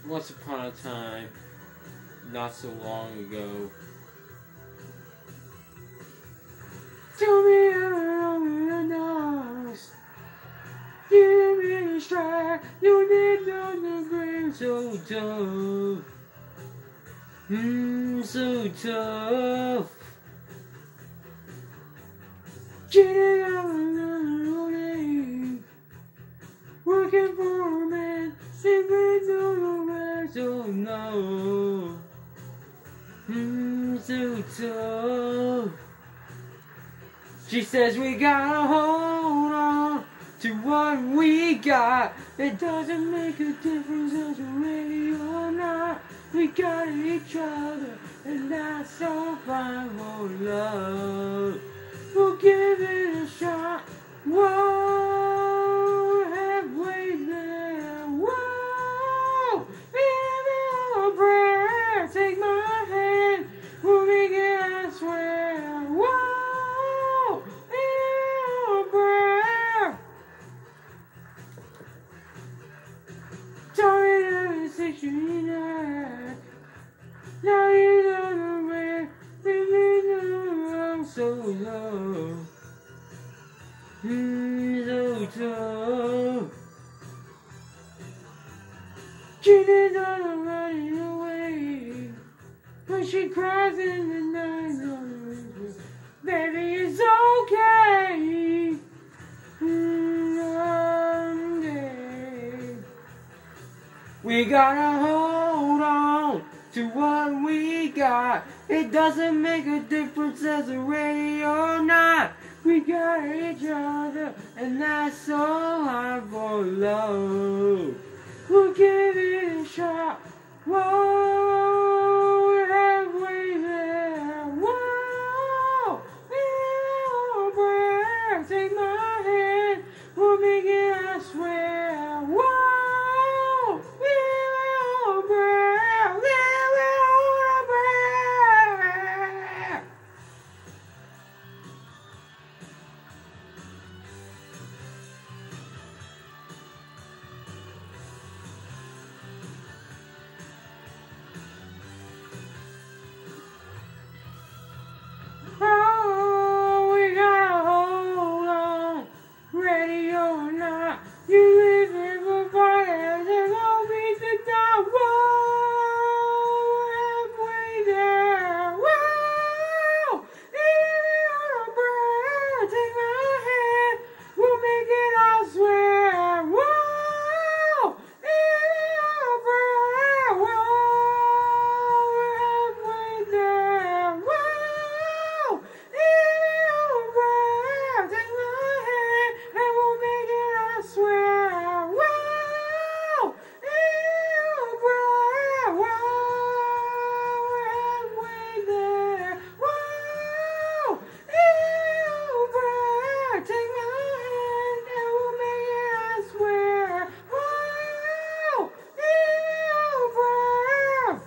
Once upon a time, not so long ago. Tell me I'm lost. Give me a strike. You need on the grave so tough. So tough. Cheating on the name. Working for a man. Sleeping on the rest. Oh no. So tough. She says we gotta hold on to what we got. It doesn't make a difference as we're ready or not. We got each other, and that's all fine for love. We'll give it a shot. Whoa, we're halfway there. Whoa, give me a prayer. Take my hand, we'll make it, I swear. Whoa, give me a prayer. Tell me that it's 69. Now you know the way, so low, so tough. Cheated on her running away, when she cries in the night. Baby, it's okay. Someday we gotta hold on to what we got. It doesn't make a difference as we're ready or not. We got each other, and that's all I for love. We'll give it a shot. Whoa, we're halfway there. Whoa, we're prayer. Take my hand, we'll make it, I swear. Whoa, we're prayer. Oh, we gotta hold on, ready or not. You live in for fire, there's always the dark. Whoa, halfway there. Whoa, even on a prayer. Take my hand, we'll make it, I swear. Whoa, even on a prayer. Whoa, we're halfway there. Whoa, even on a prayer. Take my hand, and we'll make it, I swear. Whoa, even on a prayer. Whoa, we're halfway there. Whoa, even on a prayer. Take my hand, and we'll make it, I swear. Whoa, even on a prayer.